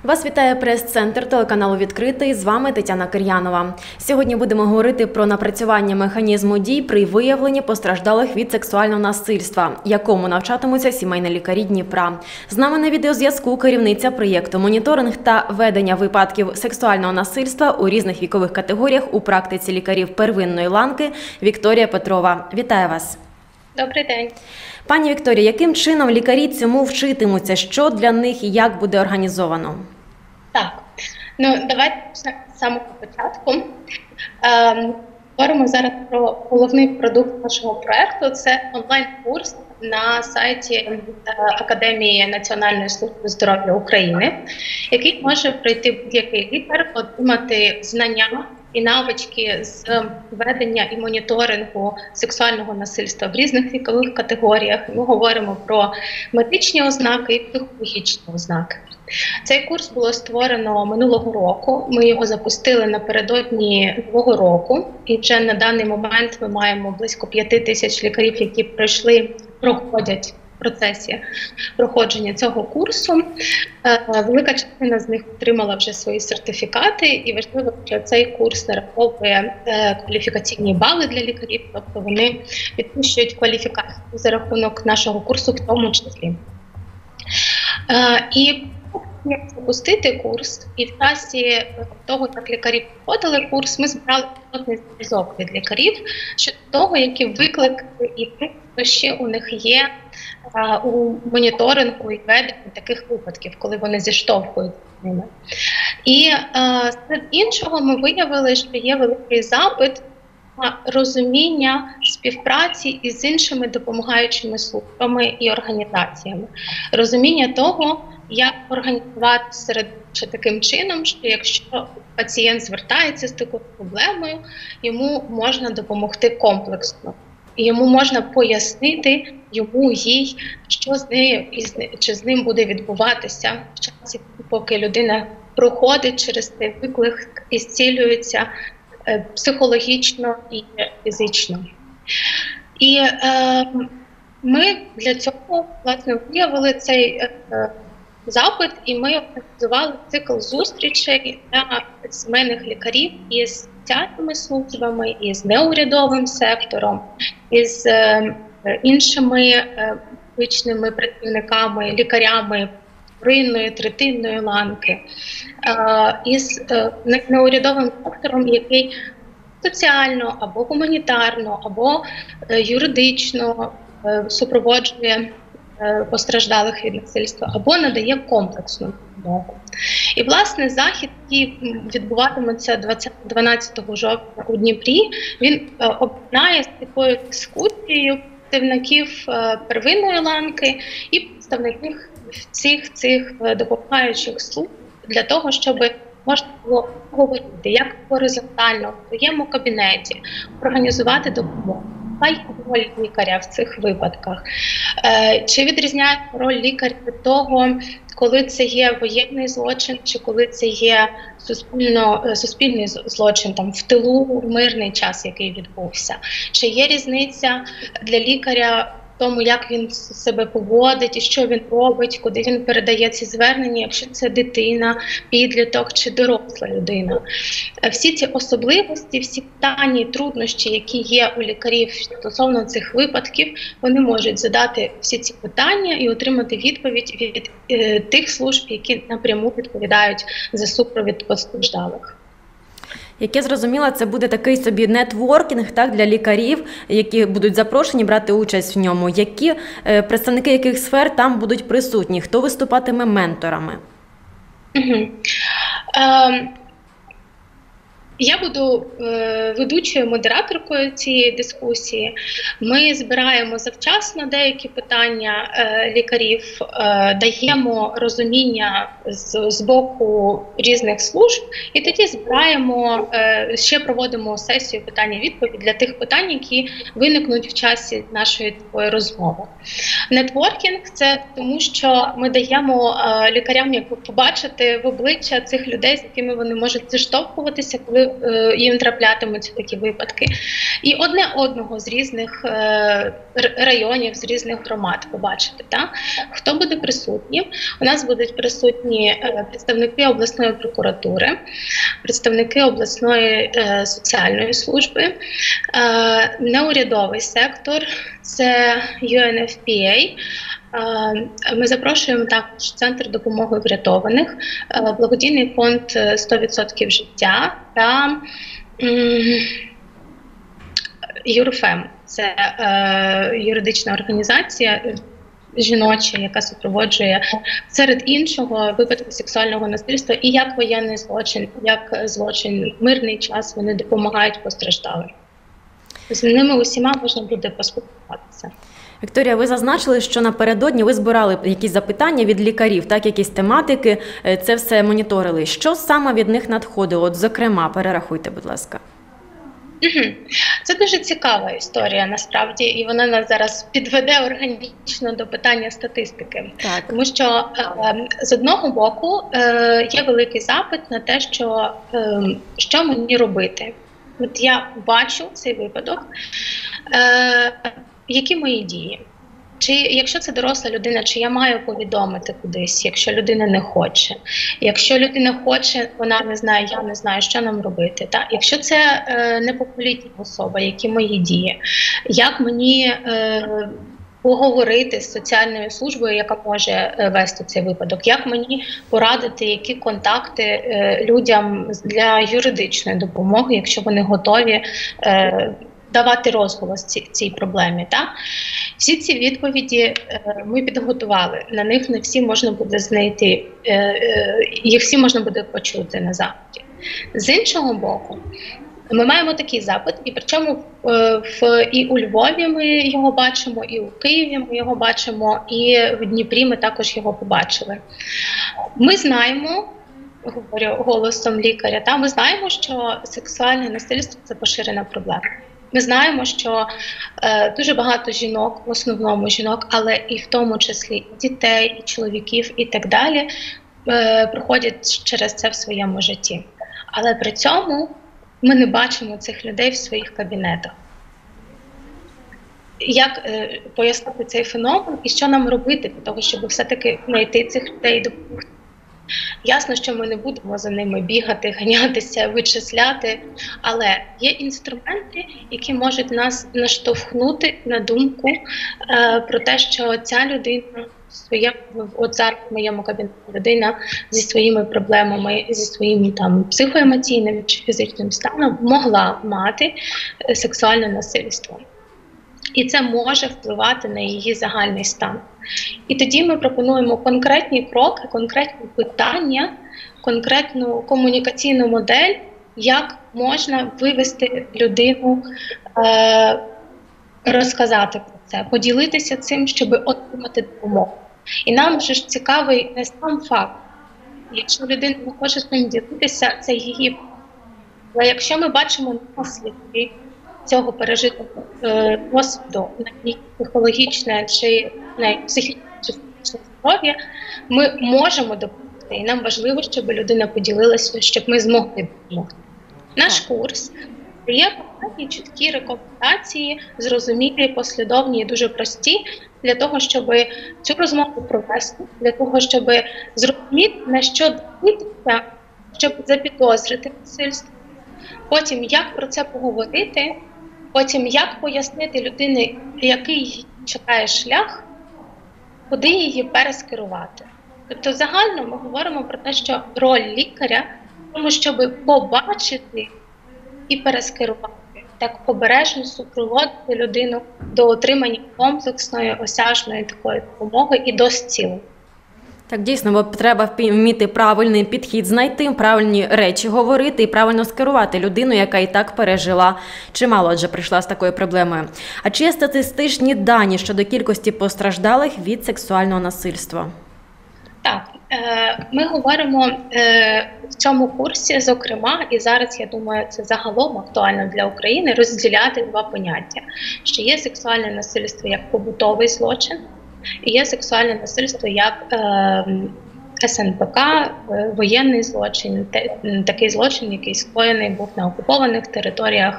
Вас вітає прес-центр телеканалу «Відкритий». З вами Тетяна Кир'янова. Сьогодні будемо говорити про напрацювання механізму дій при виявленні постраждалих від сексуального насильства, якому навчатимуться сімейні лікарі Дніпра. З нами на відеозв'язку керівниця проєкту «Моніторинг та ведення випадків сексуального насильства у різних вікових категоріях у практиці лікарів первинної ланки Вікторія Петрова. Вітаю вас! Добрий день. Пані Вікторія, яким чином лікарі цьому вчитимуться? Що для них і як буде організовано? Так, давайте почнемо з самого початку. Говоримо зараз про головний продукт нашого проєкту. Це онлайн-курс на сайті Академії Національної служби здоров'я України, який може пройти будь-який лікар, отримати знання і навички з ведення і моніторингу сексуального насильства в різних вікових категоріях. Ми говоримо про медичні ознаки і психологічні ознаки. Цей курс було створено минулого року. Ми його запустили напередодні Нового року. І вже на даний момент ми маємо близько 5 тисяч лікарів, які проходять в процесі проходження цього курсу. Велика частина з них отримала вже свої сертифікати, і важливо, що цей курс нараховує кваліфікаційні бали для лікарів, тобто вони підвищують кваліфікацію за рахунок нашого курсу в тому числі. І як запустити курс, і в часі того, як лікарі проходили курс, ми збирали пілотний зв'язок від лікарів щодо того, які виклики і труднощі у них є у моніторингу і веденні таких випадків, коли вони зіштовхуються з ними. І серед іншого ми виявили, що є великий запит на розуміння співпраці із іншими допомагаючими службами і організаціями. Розуміння того, як організувати середовище таким чином, що якщо пацієнт звертається з такою проблемою, йому можна допомогти комплексно. І йому можна пояснити, їй, що з нею, чи з ним буде відбуватися в часі, поки людина проходить через цей виклик і зцілюється психологічно і фізично. І ми для цього, власне, виявили цей запит, і ми організували цикл зустрічей для сімейних лікарів із соціальними службами, із неурядовим сектором, із іншими медичними працівниками, лікарями вторинної, третинної ланки, із неурядовим сектором, який соціально або гуманітарно, або юридично супроводжує постраждалих від насильства, або надає комплексну допомогу. І, власне, захід, який відбуватиметься 12 жовтня у Дніпрі, він об'єднає з такою дискусією представників первинної ланки і представників всіх цих допомагаючих служб для того, щоб можна було говорити, як горизонтально в своєму кабінеті організувати допомогу. Яка є роль лікаря в цих випадках? Чи відрізняється роль лікаря від того, коли це є воєнний злочин, чи коли це є суспільний злочин там, в тилу, в мирний час, який відбувся? Чи є різниця для лікаря в тому, як він себе поводить і що він робить, куди він передає ці звернення, якщо це дитина, підліток чи доросла людина? Всі ці особливості, всі питання і труднощі, які є у лікарів стосовно цих випадків, вони можуть задати всі ці питання і отримати відповідь від тих служб, які напряму відповідають за супровід постраждалих. Як я зрозуміла, це буде такий собі нетворкінг, так, для лікарів, які будуть запрошені брати участь в ньому. Які представники яких сфер там будуть присутні? Хто виступатиме менторами? Я буду ведучою модераторкою цієї дискусії. Ми збираємо завчасно деякі питання лікарів, даємо розуміння з боку різних служб, і тоді збираємо, ще проводимо сесію питання-відповідь для тих питань, які виникнуть в часі нашої такої розмови. Нетворкінг – це тому, що ми даємо лікарям побачити в обличчя цих людей, з якими вони можуть зіштовхуватися, коли їм траплятимуться такі випадки, і одне одного з різних районів, з різних громад побачити. Так? Хто буде присутній? У нас будуть присутні представники обласної прокуратури, представники обласної соціальної служби, неурядовий сектор, це UNFPA. Ми запрошуємо також Центр допомоги врятованих, благодійний фонд «100% життя» та ЮРФЕМ. Це юридична організація жіноча, яка супроводжує серед іншого випадки сексуального насильства і як воєнний злочин, як злочин в мирний час вони допомагають постраждалим. З ними усіма можна буде поспілкуватися. Вікторія, ви зазначили, що напередодні ви збирали якісь запитання від лікарів, так, якісь тематики, це все моніторили. Що саме від них надходило? От, зокрема, перерахуйте, будь ласка. Це дуже цікава історія, насправді, і вона нас зараз підведе органічно до питання статистики. Так. Тому що, з одного боку, є великий запит на те, що мені робити. От я бачу цей випадок, які мої дії? Чи якщо це доросла людина, чи я маю повідомити кудись, якщо людина не хоче? Якщо людина хоче, вона не знає, я не знаю, що нам робити. Так? Якщо це неповнолітня особа, які мої дії? Як мені поговорити з соціальною службою, яка може вести цей випадок? Як мені порадити, які контакти людям для юридичної допомоги, якщо вони готові давати розголос цій проблемі? Так? Всі ці відповіді ми підготували, на них не всі можна буде знайти, їх всі можна буде почути на запиті. З іншого боку, ми маємо такий запит, і причому і у Львові ми його бачимо, і у Києві ми його бачимо, і в Дніпрі ми також його побачили. Ми знаємо, говорю голосом лікаря, ми знаємо, що сексуальне насильство – це поширена проблема. Ми знаємо, що дуже багато жінок, в основному жінок, але і в тому числі і дітей, і чоловіків, і так далі, проходять через це в своєму житті. Але при цьому ми не бачимо цих людей в своїх кабінетах. Як пояснити цей феномен і що нам робити для того, щоб все-таки знайти цих людей і допомогти? Ясно, що ми не будемо за ними бігати, ганятися, вичисляти, але є інструменти, які можуть нас наштовхнути на думку про те, що ця людина от зараз в моєму кабінеті людина зі своїми проблемами, зі своїм психоемоційним чи фізичним станом могла мати сексуальне насильство. І це може впливати на її загальний стан. І тоді ми пропонуємо конкретні кроки, конкретні питання, конкретну комунікаційну модель, як можна вивести людину, розказати про це, поділитися цим, щоб отримати допомогу. І нам вже ж цікавий не сам факт. Якщо людина не хоче з ним ділитися, це її. Але якщо ми бачимо наслідки цього пережитого досвіду на її психологічне чи на психічне чи фізичне здоров'я, ми можемо допомогти. І нам важливо, щоб людина поділилася, щоб ми змогли допомогти. Наш курс дає конкретні чіткі рекомендації, зрозумілі, послідовні і дуже прості, для того, щоб цю розмову провести, для того, щоб зрозуміти, на що дивитися, щоб запідозрити насильство. Потім, як про це поговорити, потім, як пояснити людині, який її чекає шлях, куди її перескерувати. Тобто загально ми говоримо про те, що роль лікаря в тому, щоб побачити і перескерувати, так обережно супроводити людину до отримання комплексної, осяжної такої допомоги і до зцілення. Так, дійсно, бо треба вміти правильний підхід знайти, правильні речі говорити і правильно скерувати людину, яка і так пережила чимало, адже прийшла з такою проблемою. А чи є статистичні дані щодо кількості постраждалих від сексуального насильства? Так, ми говоримо в цьому курсі, зокрема, і зараз, я думаю, це загалом актуально для України, розділяти два поняття. Що є сексуальне насильство як побутовий злочин, і є сексуальне насильство як СНПК, воєнний злочин, такий злочин, який скоєний був на окупованих територіях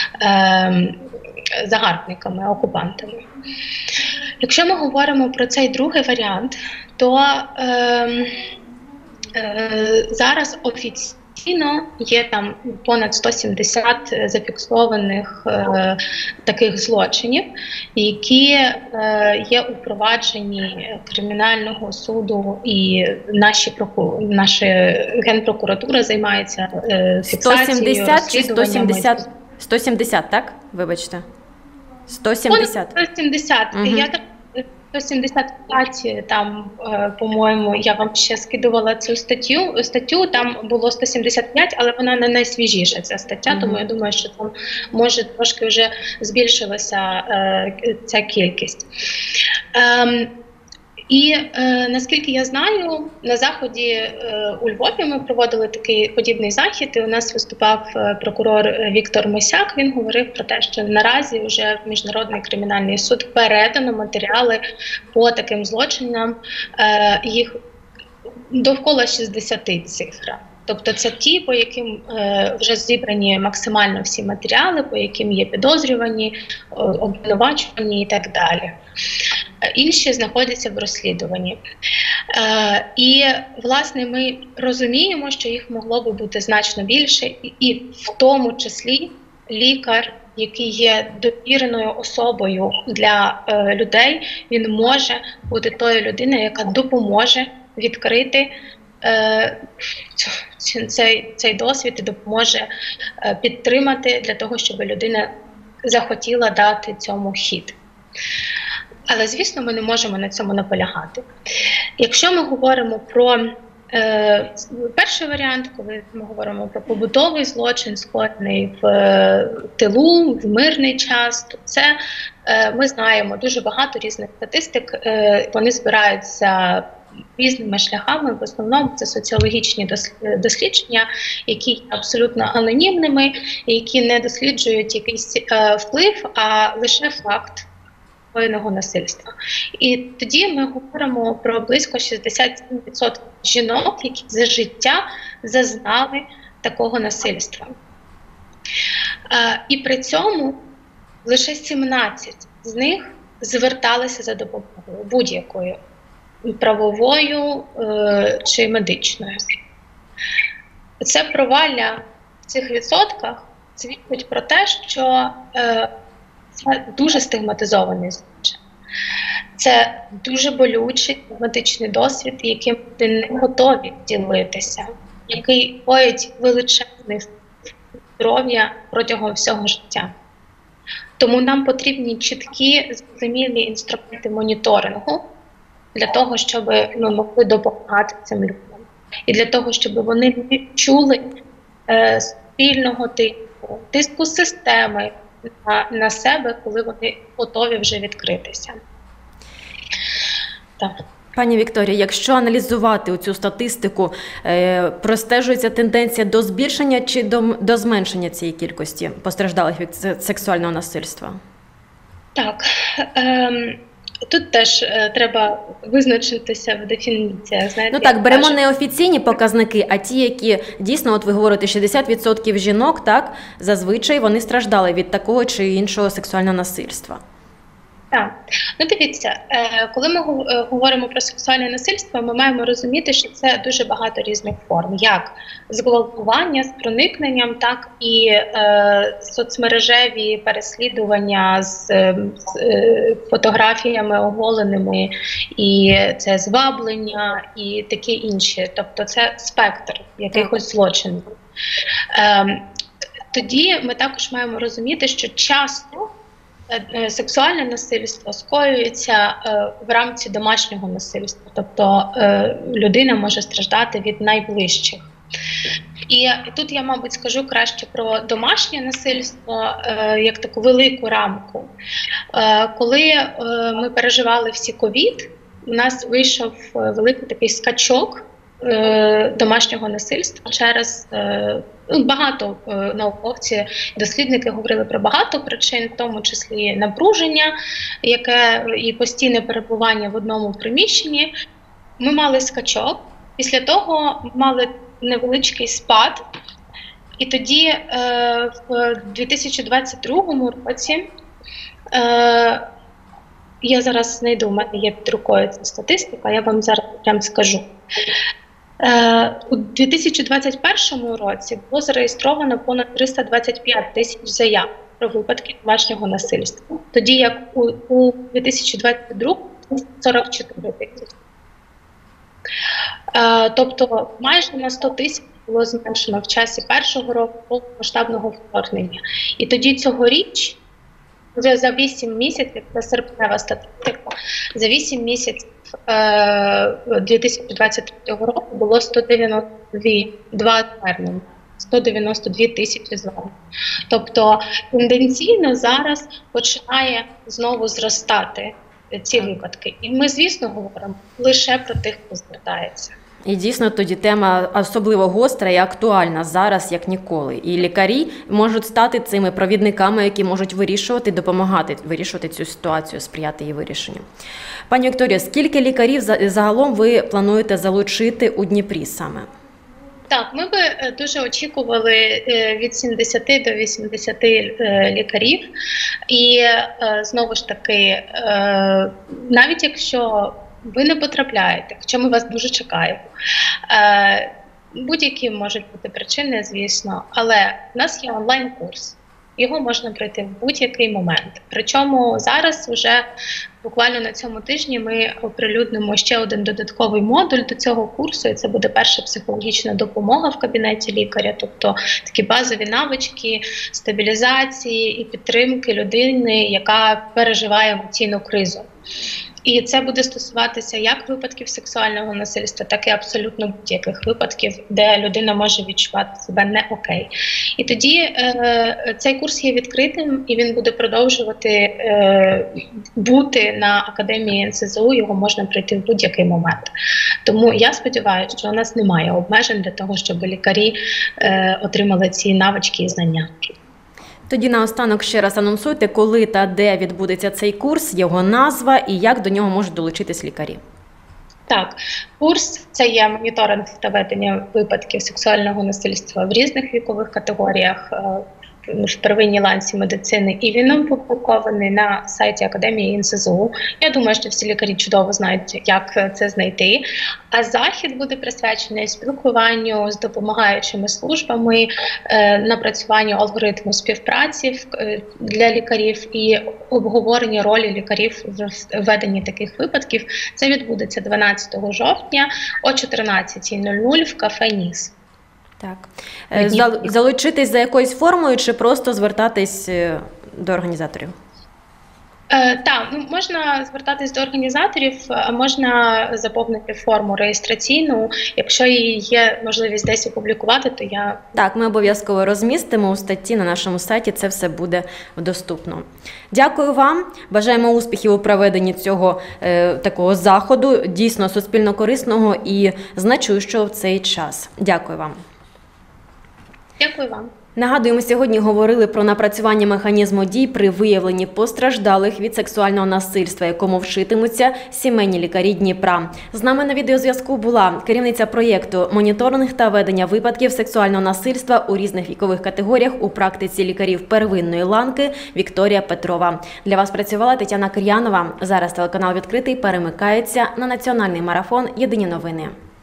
загарбниками, окупантами. Якщо ми говоримо про цей другий варіант, то зараз офіційно є там понад 170 зафіксованих таких злочинів, які є у провадженні Кримінального суду, і наша Генпрокуратура займається фіксацією, 170 чи 170? 170, так? Вибачте. 170. 170. Угу. Я так 175, там, по-моєму, я вам ще скидувала цю статтю, там було 175, але вона не найсвіжіша, ця стаття, тому я думаю, що там, може, трошки вже збільшилася ця кількість. І наскільки я знаю, на Заході у Львові ми проводили такий подібний захід, і у нас виступав прокурор Віктор Мосяк. Він говорив про те, що наразі вже в Міжнародний кримінальний суд передано матеріали по таким злочинам, їх довкола 60 цифра. Тобто це ті, по яким вже зібрані максимально всі матеріали, по яким є підозрювані, обвинувачувані і так далі. Інші знаходяться в розслідуванні. І, власне, ми розуміємо, що їх могло би бути значно більше, і в тому числі лікар, який є довіреною особою для людей, він може бути тою людиною, яка допоможе відкрити цей досвід і допоможе підтримати для того, щоб людина захотіла дати цьому хід. Але, звісно, ми не можемо на цьому наполягати. Якщо ми говоримо про перший варіант, коли ми говоримо про побутовий злочин, скоєний в тилу, в мирний час, то це ми знаємо дуже багато різних статистик, вони збираються різними шляхами, в основному це соціологічні дослідження, які є абсолютно анонімними, які не досліджують якийсь вплив, а лише факт скоєного насильства. І тоді ми говоримо про близько 67% жінок, які за життя зазнали такого насильства. І при цьому лише 17 з них зверталися за допомогою будь-якою, правовою чи медичною. Це провалля в цих відсотках свідчить про те, що це дуже стигматизований злочин. Це дуже болючий медичний досвід, яким люди не готові ділитися, який коїть величезне здоров'я протягом всього життя. Тому нам потрібні чіткі, зрозумілі інструменти моніторингу для того, щоб ми могли допомагати цим людям. І для того, щоб вони не чули спільного тиску системи на себе, коли вони готові вже відкритися. Так. Пані Вікторія, якщо аналізувати цю статистику, простежується тенденція до збільшення чи до зменшення цієї кількості постраждалих від сексуального насильства? Так. Тут теж треба визначитися в дефініціях. Ну так, беремо не офіційні показники, а ті, які дійсно, от ви говорите, 60% жінок, так, зазвичай вони страждали від такого чи іншого сексуального насильства. Так. Ну дивіться, коли ми говоримо про сексуальне насильство, ми маємо розуміти, що це дуже багато різних форм, як зґвалтування з проникненням, так і соцмережеві переслідування з фотографіями оголеними, і це зваблення, і таке інше. Тобто це спектр якихось злочинів. Тоді ми також маємо розуміти, що часто сексуальне насильство скоюється в рамці домашнього насильства, тобто людина може страждати від найближчих. І тут я, мабуть, скажу краще про домашнє насильство як таку велику рамку. Коли ми переживали всі ковід, у нас вийшов великий такий скачок домашнього насильства через багато науковці, дослідники говорили про багато причин, в тому числі напруження, яке і постійне перебування в одному приміщенні. Ми мали скачок, Після того мали невеличкий спад, і тоді в 2022 році, я зараз знайду, у мене є під рукою ця статистика, я вам зараз прям скажу. У 2021 році було зареєстровано понад 325 тисяч заяв про випадки домашнього насильства, тоді як у 2022 – 44 тисячі. Тобто майже на 100 тисяч було зменшено в часі першого року повномасштабного вторгнення. І тоді цьогоріч, вже за 8 місяців, це серпнева статистика, за 8 місяців 2023 року було 192 звернення, 192 тисячі звернень. Тобто тенденційно зараз починає знову зростати ці випадки. І ми, звісно, говоримо лише про тих, хто звертається. І дійсно тоді тема особливо гостра і актуальна зараз, як ніколи. І лікарі можуть стати цими провідниками, які можуть вирішувати, допомагати вирішувати цю ситуацію, сприяти її вирішенню. Пані Вікторія, скільки лікарів загалом ви плануєте залучити у Дніпрі саме? Так, ми би дуже очікували від 70 до 80 лікарів. І знову ж таки, навіть якщо ви не потрапляєте, хоча ми вас дуже чекаємо, будь-які можуть бути причини, звісно, але в нас є онлайн-курс. Його можна пройти в будь-який момент. Причому зараз вже буквально на цьому тижні ми оприлюднимо ще один додатковий модуль до цього курсу, і це буде перша психологічна допомога в кабінеті лікаря, тобто такі базові навички стабілізації і підтримки людини, яка переживає емоційну кризу. І це буде стосуватися як випадків сексуального насильства, так і абсолютно будь-яких випадків, де людина може відчувати себе не окей. І тоді цей курс є відкритим, і він буде продовжувати бути на Академії НСЗУ, його можна пройти в будь-який момент. Тому я сподіваюся, що у нас немає обмежень для того, щоб лікарі отримали ці навички і знання. Тоді наостанок ще раз анонсуйте, коли та де відбудеться цей курс, його назва і як до нього можуть долучитись лікарі. Так, курс – це є моніторинг та ведення випадків сексуального насильства в різних вікових категоріях в первинній ланці медицини, і він опублікований на сайті Академії НСЗУ. Я думаю, що всі лікарі чудово знають, як це знайти. А захід буде присвячений спілкуванню з допомагаючими службами, напрацюванню алгоритму співпраці для лікарів і обговоренню ролі лікарів в веденні таких випадків. Це відбудеться 12 жовтня о 14:00 в кафе «Ніс». Так. Залучитись за якоюсь формою чи просто звертатись до організаторів? Так, можна звертатись до організаторів, а можна заповнити форму реєстраційну. Якщо її є можливість десь опублікувати, то я… Так, ми обов'язково розмістимо у статті на нашому сайті, це все буде доступно. Дякую вам, бажаємо успіхів у проведенні цього такого заходу, дійсно суспільно корисного і значущого в цей час. Дякую вам. Дякую вам. Нагадуємо, сьогодні говорили про напрацювання механізму дій при виявленні постраждалих від сексуального насильства, якому вчитимуться сімейні лікарі Дніпра. З нами на відеозв'язку була керівниця проєкту «Моніторинг та ведення випадків сексуального насильства у різних вікових категоріях у практиці лікарів первинної ланки» Вікторія Петрова. Для вас працювала Тетяна Кир'янова. Зараз телеканал «Відкритий» перемикається на національний марафон «Єдині новини».